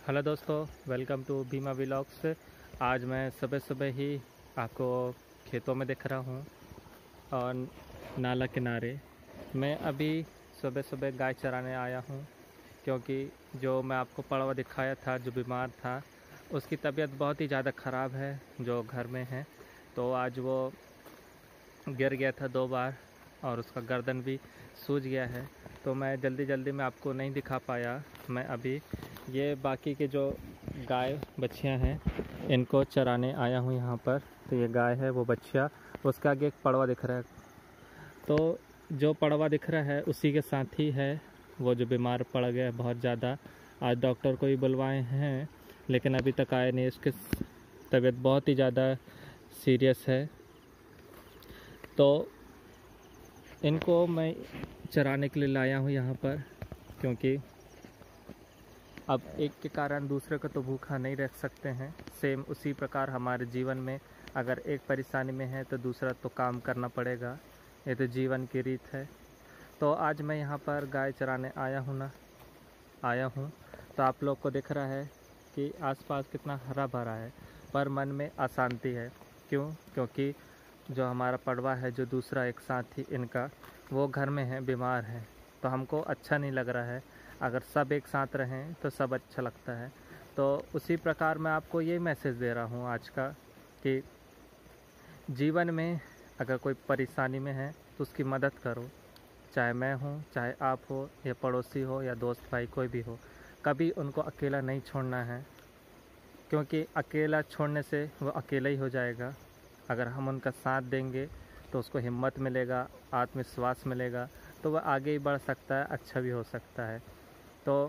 Hello दोस्तों, welcome to बीमा vlogs. आज मैं सुबह सुबह ही आपको खेतों में दिख रहा हूँ और नाला किनारे। मैं अभी सुबह सुबह गाय चराने आया हूँ क्योंकि जो मैं आपको पड़वा दिखाया था, जो बीमार था, उसकी तबीयत बहुत ही ज़्यादा ख़राब है, जो घर में है। तो आज वो गिर गया था 2 बार और उसका गर्दन भी सूज गया है। तो मैं जल्दी में आपको नहीं दिखा पाया। मैं अभी ये बाकी के जो गाय बच्चियां हैं इनको चराने आया हूँ यहाँ पर। तो ये गाय है, वो बच्चियाँ, उसके आगे एक पड़वा दिख रहा है। तो जो पड़वा दिख रहा है उसी के साथ ही है वो जो बीमार पड़ गया बहुत ज़्यादा। आज डॉक्टर को भी बुलवाए हैं लेकिन अभी तक आए नहीं। इसकी तबीयत बहुत ही ज़्यादा सीरियस है। तो इनको मैं चराने के लिए लाया हूँ यहाँ पर, क्योंकि अब एक के कारण दूसरे को तो भूखा नहीं रख सकते हैं। सेम उसी प्रकार हमारे जीवन में अगर एक परेशानी में है तो दूसरा तो काम करना पड़ेगा। ये तो जीवन की रीत है। तो आज मैं यहाँ पर गाय चराने आया हूँ। तो आप लोग को दिख रहा है कि आसपास कितना हरा भरा है, पर मन में अशांति है। क्यों? क्योंकि जो हमारा पड़वा है, जो दूसरा एक साथी इनका, वो घर में है, बीमार है। तो हमको अच्छा नहीं लग रहा है। अगर सब एक साथ रहें तो सब अच्छा लगता है। तो उसी प्रकार मैं आपको ये मैसेज दे रहा हूँ आज का, कि जीवन में अगर कोई परेशानी में है तो उसकी मदद करो। चाहे मैं हूँ, चाहे आप हो, या पड़ोसी हो, या दोस्त भाई, कोई भी हो। कभी उनको अकेला नहीं छोड़ना है, क्योंकि अकेला छोड़ने से वो अकेला ही हो जाएगा। अगर हम उनका साथ देंगे तो उसको हिम्मत मिलेगा, आत्मविश्वास मिलेगा, तो वह आगे ही बढ़ सकता है, अच्छा भी हो सकता है। तो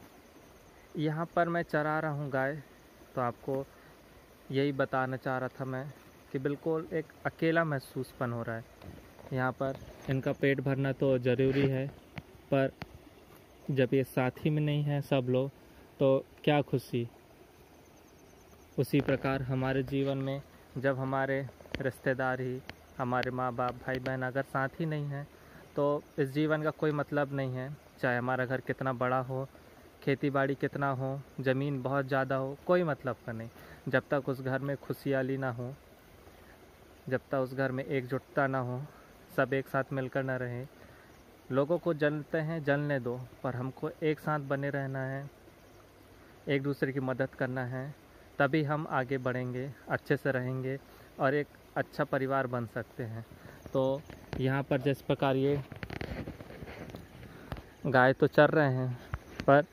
यहाँ पर मैं चरा रहा हूँ गाय। तो आपको यही बताना चाह रहा था मैं कि बिल्कुल एक अकेला महसूसपन हो रहा है यहाँ पर। इनका पेट भरना तो ज़रूरी है, पर जब ये साथी में नहीं है सब लोग, तो क्या खुशी। उसी प्रकार हमारे जीवन में जब हमारे रिश्तेदार ही, हमारे माँ बाप, भाई बहन अगर साथ ही नहीं हैं तो इस जीवन का कोई मतलब नहीं है। चाहे हमारा घर कितना बड़ा हो, खेती बाड़ी कितना हो, ज़मीन बहुत ज़्यादा हो, कोई मतलब का नहीं। जब तक उस घर में खुशहाली ना हो, जब तक उस घर में एकजुटता ना हो, सब एक साथ मिलकर ना रहें। लोगों को जलते हैं, जलने दो, पर हमको एक साथ बने रहना है, एक दूसरे की मदद करना है। तभी हम आगे बढ़ेंगे, अच्छे से रहेंगे और एक अच्छा परिवार बन सकते हैं। तो यहाँ पर जिस प्रकार ये गाय तो चर रहे हैं पर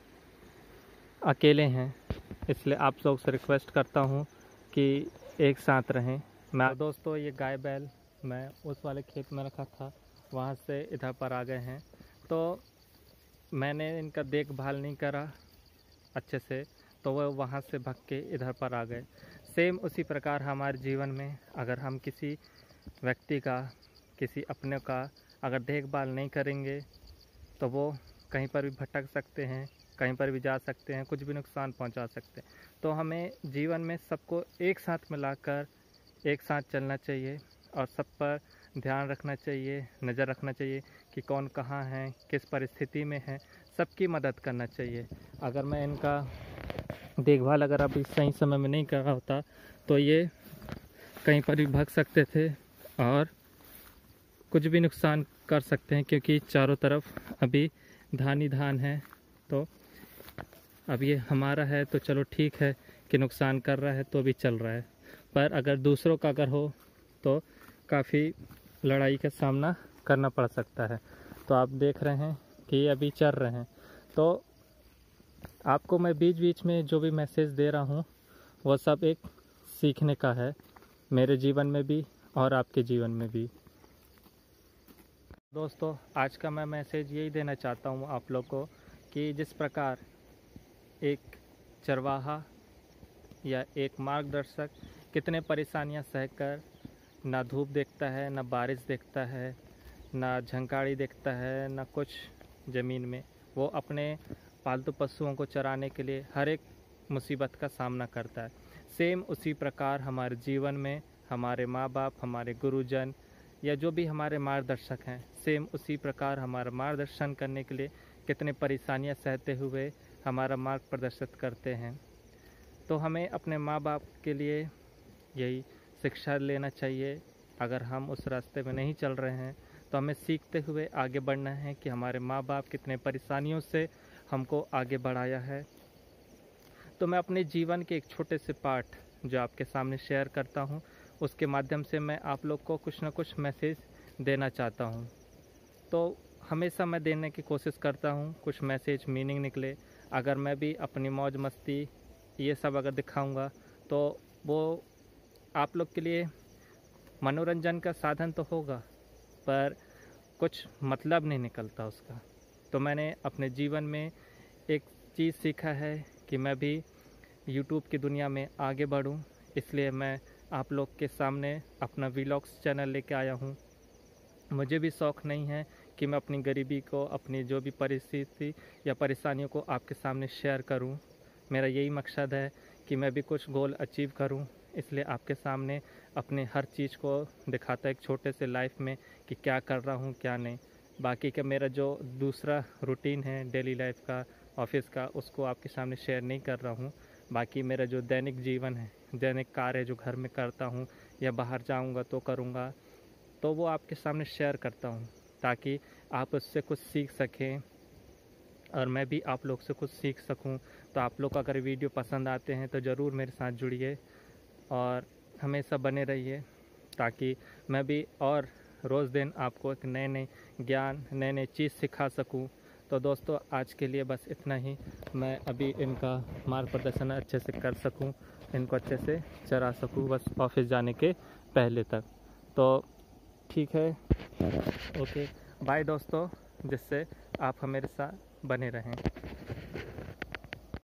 अकेले हैं, इसलिए आप लोग से रिक्वेस्ट करता हूँ कि एक साथ रहें। मैं दोस्तों, ये गाय बैल मैं उस वाले खेत में रखा था, वहाँ से इधर पर आ गए हैं। तो मैंने इनका देखभाल नहीं करा अच्छे से, तो वह वहाँ से भाग के इधर पर आ गए। सेम उसी प्रकार हमारे जीवन में अगर हम किसी व्यक्ति का, किसी अपने का अगर देखभाल नहीं करेंगे तो वो कहीं पर भी भटक सकते हैं, कहीं पर भी जा सकते हैं, कुछ भी नुकसान पहुंचा सकते हैं। तो हमें जीवन में सबको एक साथ मिलाकर एक साथ चलना चाहिए और सब पर ध्यान रखना चाहिए, नज़र रखना चाहिए कि कौन कहाँ है, किस परिस्थिति में है, सबकी मदद करना चाहिए। अगर मैं इनका देखभाल अगर अभी सही समय में नहीं कर रहा होता तो ये कहीं पर भी भाग सकते थे और कुछ भी नुकसान कर सकते हैं, क्योंकि चारों तरफ अभी धान ही धान है। तो अब ये हमारा है तो चलो ठीक है कि नुकसान कर रहा है तो भी चल रहा है, पर अगर दूसरों का अगर हो तो काफ़ी लड़ाई का सामना करना पड़ सकता है। तो आप देख रहे हैं कि ये अभी चल रहे हैं। तो आपको मैं बीच बीच में जो भी मैसेज दे रहा हूँ वो सब एक सीखने का है, मेरे जीवन में भी और आपके जीवन में भी। दोस्तों, आज का मैं मैसेज यही देना चाहता हूँ आप लोग को कि जिस प्रकार एक चरवाहा या एक मार्गदर्शक कितने परेशानियाँ सहकर ना धूप देखता है, ना बारिश देखता है, ना झंकाड़ी देखता है, ना कुछ ज़मीन में, वो अपने पालतू पशुओं को चराने के लिए हर एक मुसीबत का सामना करता है। सेम उसी प्रकार हमारे जीवन में हमारे माँ बाप, हमारे गुरुजन या जो भी हमारे मार्गदर्शक हैं, सेम उसी प्रकार हमारा मार्गदर्शन करने के लिए कितने परेशानियां सहते हुए हमारा मार्ग प्रदर्शित करते हैं। तो हमें अपने माँ बाप के लिए यही शिक्षा लेना चाहिए। अगर हम उस रास्ते में नहीं चल रहे हैं तो हमें सीखते हुए आगे बढ़ना है कि हमारे माँ बाप कितने परेशानियों से हमको आगे बढ़ाया है। तो मैं अपने जीवन के एक छोटे से पार्ट जो आपके सामने शेयर करता हूँ, उसके माध्यम से मैं आप लोग को कुछ ना कुछ मैसेज देना चाहता हूँ। तो हमेशा मैं देने की कोशिश करता हूँ कुछ मैसेज मीनिंग निकले। अगर मैं भी अपनी मौज मस्ती ये सब अगर दिखाऊंगा तो वो आप लोग के लिए मनोरंजन का साधन तो होगा, पर कुछ मतलब नहीं निकलता उसका। तो मैंने अपने जीवन में एक चीज़ सीखा है कि मैं भी यूट्यूब की दुनिया में आगे बढ़ूं, इसलिए मैं आप लोग के सामने अपना वीलॉग्स चैनल लेके आया हूं। मुझे भी शौक़ नहीं है कि मैं अपनी गरीबी को, अपनी जो भी परिस्थिति या परेशानियों को आपके सामने शेयर करूं। मेरा यही मकसद है कि मैं भी कुछ गोल अचीव करूं, इसलिए आपके सामने अपने हर चीज़ को दिखाता एक छोटे से लाइफ में कि क्या कर रहा हूं क्या नहीं। बाकी का मेरा जो दूसरा रूटीन है डेली लाइफ का, ऑफिस का, उसको आपके सामने शेयर नहीं कर रहा हूं। बाकी मेरा जो दैनिक जीवन है, दैनिक कार्य जो घर में करता हूं या बाहर जाऊंगा तो करूंगा, तो वो आपके सामने शेयर करता हूं ताकि आप उससे कुछ सीख सकें और मैं भी आप लोग से कुछ सीख सकूं। तो आप लोग अगर वीडियो पसंद आते हैं तो ज़रूर मेरे साथ जुड़िए और हमेशा बने रहिए, ताकि मैं भी और रोज़ दिन आपको एक नए नए ज्ञान, नए नए चीज़ सिखा सकूं। तो दोस्तों आज के लिए बस इतना ही। मैं अभी इनका मार्ग प्रदर्शन अच्छे से कर सकूं, इनको अच्छे से चरा सकूं बस ऑफिस जाने के पहले तक। तो ठीक है, ओके बाय दोस्तों, जिससे आप हमारे साथ बने रहें।